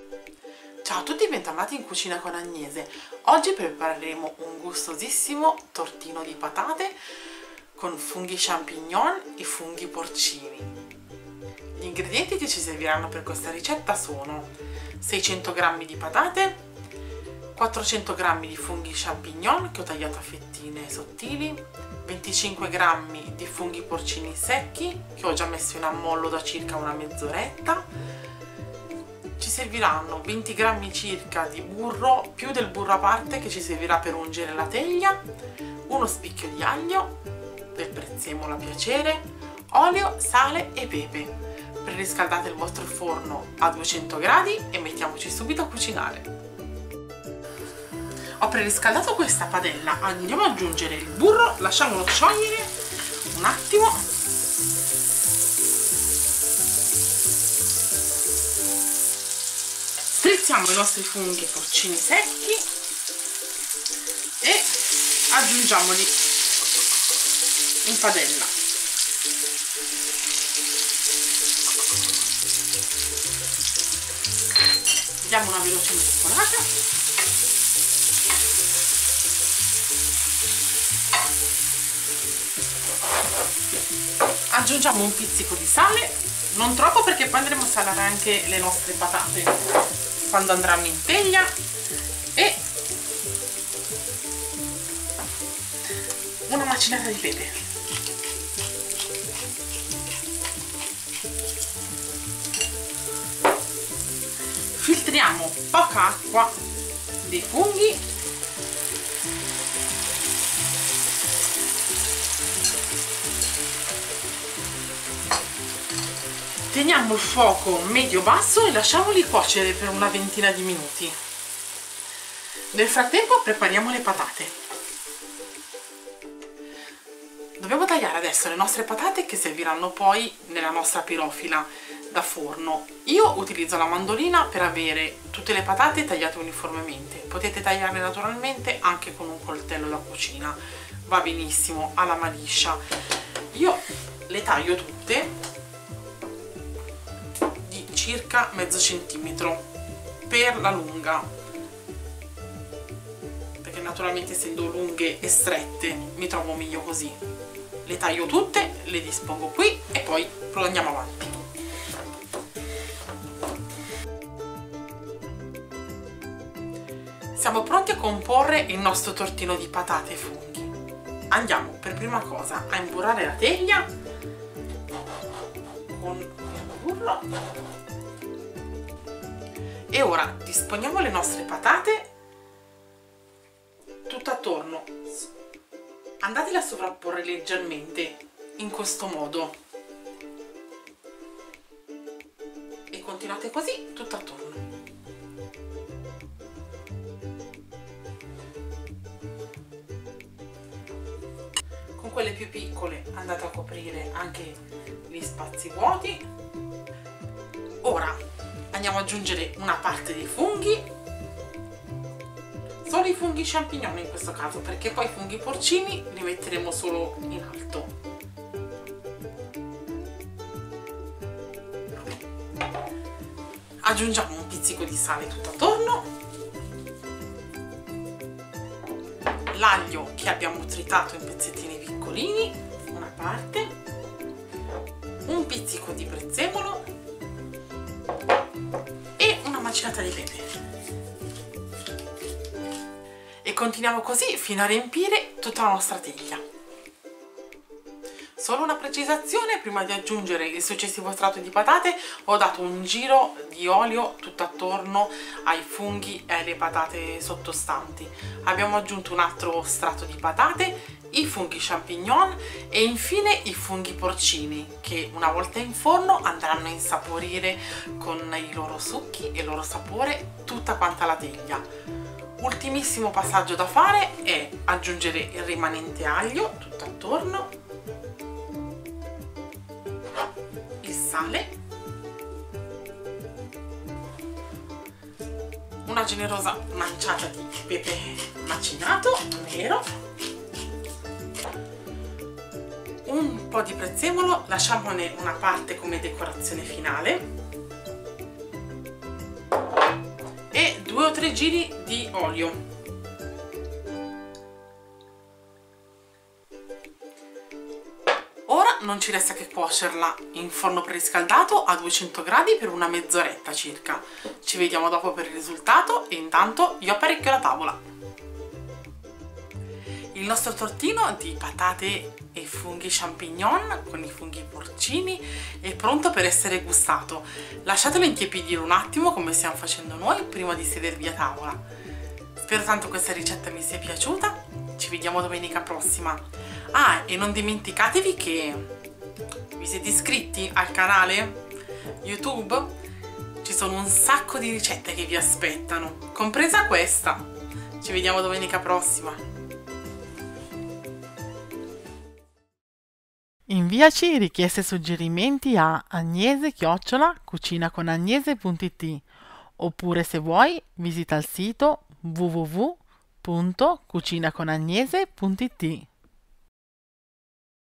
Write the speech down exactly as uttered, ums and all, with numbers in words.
Ciao a tutti e bentornati in Cucina con Agnese. Oggi prepareremo un gustosissimo tortino di patate con funghi champignon e funghi porcini. Gli ingredienti che ci serviranno per questa ricetta sono seicento grammi di patate, quattrocento grammi di funghi champignon che ho tagliato a fettine sottili, venticinque grammi di funghi porcini secchi che ho già messo in ammollo da circa una mezz'oretta. Ci serviranno venti grammi circa di burro, più del burro a parte che ci servirà per ungere la teglia, uno spicchio di aglio, del prezzemolo a piacere, olio, sale e pepe. Preriscaldate il vostro forno a duecento gradi e mettiamoci subito a cucinare. Ho preriscaldato questa padella, andiamo ad aggiungere il burro, lasciamolo sciogliere un attimo. Strizziamo i nostri funghi porcini secchi e aggiungiamoli in padella. Diamo una veloce mescolata. Aggiungiamo un pizzico di sale, non troppo perché poi andremo a salare anche le nostre patate quando andranno in teglia, e una macinata di pepe. Filtriamo poca acqua dei funghi . Teniamo il fuoco medio-basso e lasciamoli cuocere per una ventina di minuti. Nel frattempo prepariamo le patate. Dobbiamo tagliare adesso le nostre patate che serviranno poi nella nostra pirofila da forno. Io utilizzo la mandolina per avere tutte le patate tagliate uniformemente. Potete tagliarle naturalmente anche con un coltello da cucina, va benissimo, alla maliscia. Io le taglio tutte circa mezzo centimetro per la lunga, perché naturalmente essendo lunghe e strette mi trovo meglio così. Le taglio tutte, le dispongo qui e poi andiamo avanti. Siamo pronti a comporre il nostro tortino di patate e funghi. Andiamo per prima cosa a imburrare la teglia con il burro. E ora disponiamo le nostre patate tutto attorno, andatele a sovrapporre leggermente in questo modo e continuate così tutto attorno. Con quelle più piccole andate a coprire anche gli spazi vuoti. Ora andiamo ad aggiungere una parte dei funghi, solo i funghi champignon in questo caso, perché poi i funghi porcini li metteremo solo in alto. Aggiungiamo un pizzico di sale tutto attorno, l'aglio che abbiamo tritato in pezzettini piccolini, una parte, un pizzico di prezzemolo e una macinata di pepe. E continuiamo così fino a riempire tutta la nostra teglia. Solo una precisazione: prima di aggiungere il successivo strato di patate ho dato un giro di olio tutto attorno ai funghi e alle patate sottostanti. Abbiamo aggiunto un altro strato di patate, i funghi champignon e infine i funghi porcini, che una volta in forno andranno a insaporire con i loro succhi e il loro sapore tutta quanta la teglia. Ultimissimo passaggio da fare è aggiungere il rimanente aglio tutto attorno, il sale, una generosa manciata di pepe macinato nero, un po' di prezzemolo, lasciamone una parte come decorazione finale, o tre giri di olio. Ora non ci resta che cuocerla in forno preriscaldato a duecento gradi per una mezz'oretta circa. Ci vediamo dopo per il risultato e intanto io apparecchio la tavola. Il nostro tortino di patate e funghi champignon con i funghi porcini è pronto per essere gustato. Lasciatelo intiepidire un attimo come stiamo facendo noi prima di sedervi a tavola. Spero tanto questa ricetta vi sia piaciuta. Ci vediamo domenica prossima. Ah, e non dimenticatevi che vi siete iscritti al canale YouTube? Ci sono un sacco di ricette che vi aspettano, compresa questa. Ci vediamo domenica prossima. Inviaci richieste e suggerimenti a agnese chiocciola cucinaconagnese punto it oppure se vuoi visita il sito w w w punto cucinaconagnese punto it.